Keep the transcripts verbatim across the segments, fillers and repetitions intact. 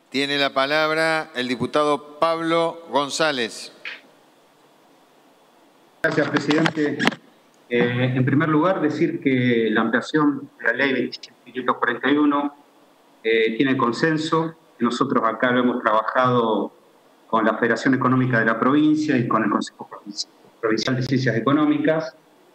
Tiene la palabra el diputado Pablo González. Gracias, presidente. Eh, en primer lugar, decir que la ampliación de la ley veintisiete mil quinientos cuarenta y uno eh, tiene consenso. Nosotros acá lo hemos trabajado con la Federación Económica de la provincia y con el Consejo Provincial de Ciencias Económicas,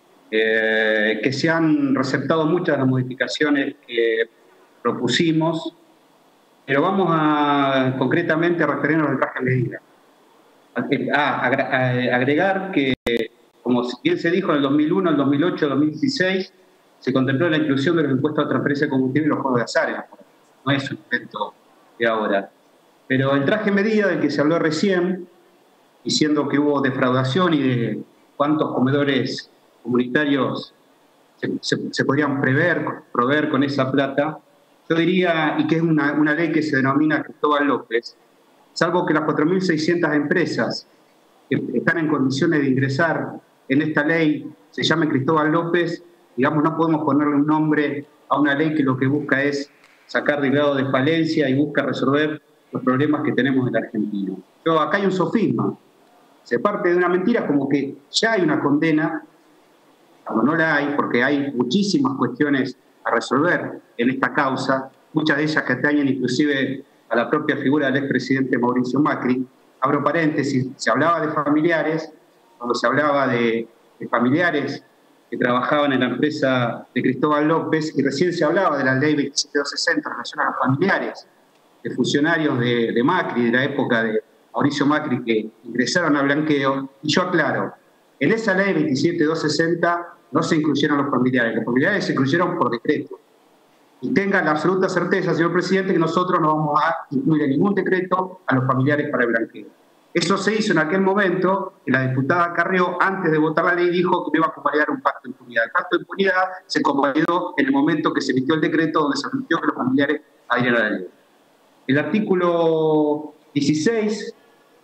eh, que se han receptado muchas de las modificaciones que propusimos, pero vamos a concretamente a referirnos al traje de medida. A, a, a agregar que, como bien se dijo, en el dos mil uno, el dos mil ocho, el dos mil dieciséis, se contempló la inclusión de los impuestos a transferencia de combustible y los juegos de azar. No es un invento de ahora. Pero el traje de medida del que se habló recién, diciendo que hubo defraudación y de cuántos comedores comunitarios se, se, se podrían prever, proveer con esa plata, yo diría, y que es una, una ley que se denomina Cristóbal López, salvo que las cuatro mil seiscientas empresas que están en condiciones de ingresar en esta ley se llamen Cristóbal López, digamos, no podemos ponerle un nombre a una ley que lo que busca es sacar del grado de falencia y busca resolver los problemas que tenemos en la Argentina. Pero acá hay un sofisma. Se parte de una mentira como que ya hay una condena, cuando no la hay, porque hay muchísimas cuestiones a resolver en esta causa, muchas de ellas que atañen inclusive a la propia figura del expresidente Mauricio Macri. Abro paréntesis, se hablaba de familiares, cuando se hablaba de, de familiares que trabajaban en la empresa de Cristóbal López, y recién se hablaba de la ley veintisiete mil doscientos sesenta en relación a los familiares de funcionarios de, de Macri, de la época de Mauricio Macri, que ingresaron a blanqueo. Y yo aclaro, en esa ley veintisiete mil doscientos sesenta no se incluyeron los familiares, los familiares se incluyeron por decreto. Y tengan la absoluta certeza, señor presidente, que nosotros no vamos a incluir en ningún decreto a los familiares para el blanqueo. Eso se hizo en aquel momento, y la diputada Carrió, antes de votar la ley, dijo que no iba a convalidar un pacto de impunidad. El pacto de impunidad se convalidó en el momento que se emitió el decreto donde se admitió que los familiares adhieran a la ley. El artículo dieciséis,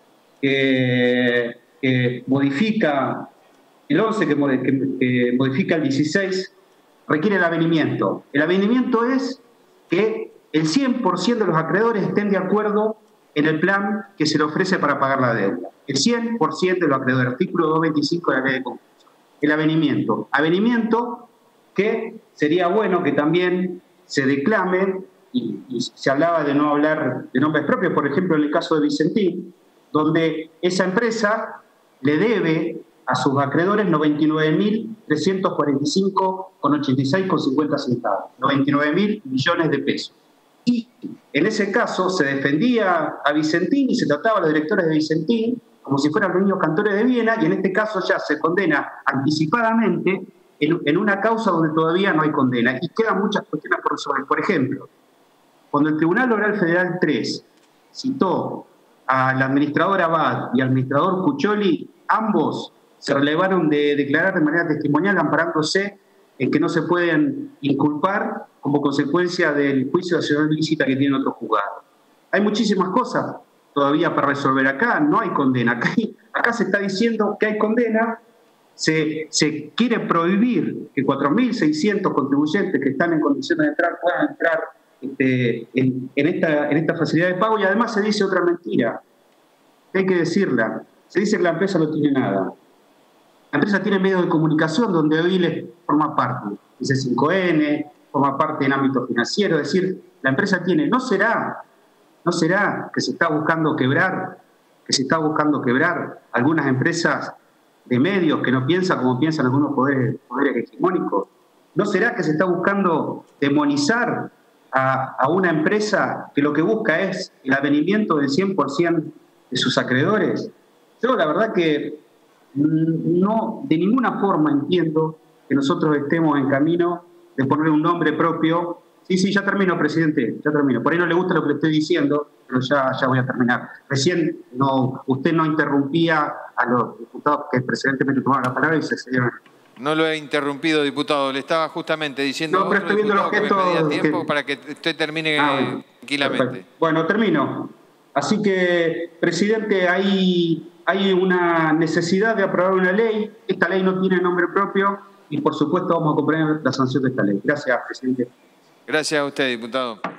que, que modifica el once, que, que, que modifica el dieciséis, requiere el avenimiento. El avenimiento es que el cien por ciento de los acreedores estén de acuerdo en el plan que se le ofrece para pagar la deuda. El cien por ciento de los acreedores, artículo doscientos veinticinco de la ley de concurso. El avenimiento. Avenimiento que sería bueno que también se declame, y, y se hablaba de no hablar de nombres propios, por ejemplo, en el caso de Vicentín, donde esa empresa le debe a sus acreedores noventa y nueve mil trescientos cuarenta y cinco con ochenta y seis con cincuenta centavos, noventa y nueve mil millones de pesos. Y en ese caso se defendía a Vicentín y se trataba a los directores de Vicentín como si fueran los niños cantores de Viena, y en este caso ya se condena anticipadamente en, en una causa donde todavía no hay condena. Y quedan muchas cuestiones por resolver. Por ejemplo, cuando el Tribunal Oral Federal tres citó al administrador Abad y al administrador Cuccioli, ambos se relevaron de declarar de manera testimonial amparándose en que no se pueden inculpar como consecuencia del juicio de acción ilícita que tienen otros juzgados. Hay muchísimas cosas todavía para resolver acá, no hay condena. Acá, acá se está diciendo que hay condena, se, se quiere prohibir que cuatro mil seiscientos contribuyentes que están en condiciones de entrar puedan entrar este, en, en, esta, en esta facilidad de pago, y además se dice otra mentira, que hay que decirla. Se dice que la empresa no tiene nada. La empresa tiene medios de comunicación donde hoy les forma parte, dice cinco ene, forma parte en ámbito financiero, es decir, la empresa tiene, ¿no será, no será que se está buscando quebrar, que se está buscando quebrar algunas empresas de medios que no piensan como piensan algunos poderes, poderes hegemónicos? ¿No será que se está buscando demonizar a, a una empresa que lo que busca es el avenimiento del cien por ciento de sus acreedores? Yo la verdad que no, de ninguna forma entiendo que nosotros estemos en camino de poner un nombre propio. Sí, sí, ya termino, presidente, ya termino. Por ahí no le gusta lo que le estoy diciendo, pero ya, ya voy a terminar. Recién no, usted no interrumpía a los diputados que precedentemente tomaron la palabra y se cedieron. No lo he interrumpido, diputado. Le estaba justamente diciendo no, pero estoy viendo los gestos que me pedía tiempo que... para que usted termine ah, tranquilamente. Perfecto. Bueno, termino. Así que, presidente, hay... Hay una necesidad de aprobar una ley. Esta ley no tiene nombre propio y, por supuesto, vamos a acompañar la sanción de esta ley. Gracias, presidente. Gracias a usted, diputado.